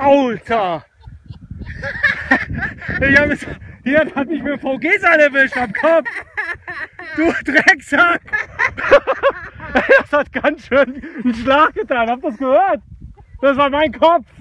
Alter! Hier hat mich mit dem VG-Seil erwischt am Kopf! Du Drecksack! Das hat ganz schön einen Schlag getan, habt ihr das gehört? Das war mein Kopf!